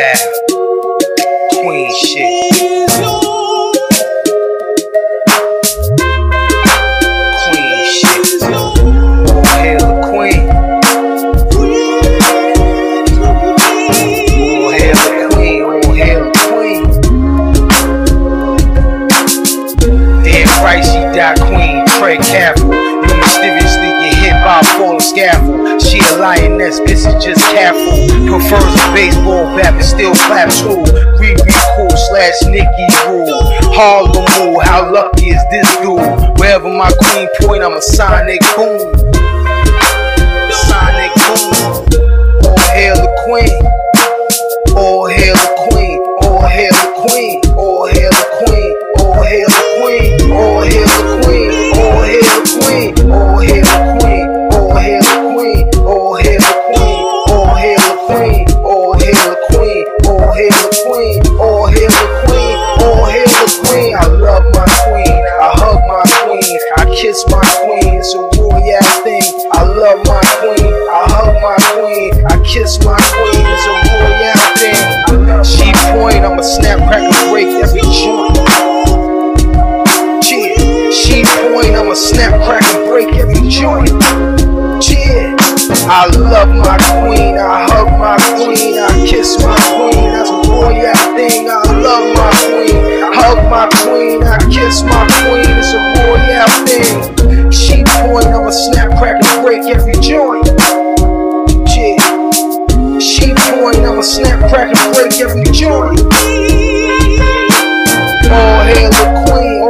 Yeah, queen shit. Queen shit. All hail the queen. All hail the queen. All hail the queen. Dead right, she died queen. Tread careful. You mysteriously get hit by a falling scaffold. She a lioness, bitch is just careful. Prefers a baseball bat, but still clap too. Riri cool / Nicki rule. Harlem move, how lucky is this dude? Wherever my queen point, I'm a sonic boom. Sonic boom. All hail the queen. All hail the queen. All hail the queen. All hail the queen. All hail the queen. All hail the queen. All hail the queen. All hail the queen. All hail the queen. All hail the queen. All hail the queen. All hail the queen. All hail the queen. All hail the queen. All hail the queen. I love my queen. I hug my queen. I kiss my queen. It's a royal thing. I love my queen. I hug my queen. I kiss my queen. It's a royal thing. She point, I'ma snap, crack, and break every joint. She point, I'ma snap, crack, and break every joint. I love my queen, I hug my queen, I kiss my queen, that's a royal thing. I love my queen, hug my queen, I kiss my queen, it's a royal thing. She point, I'ma snap, crack, and break every joint. She point, I'ma snap, crack, and break every joint. All hail the queen.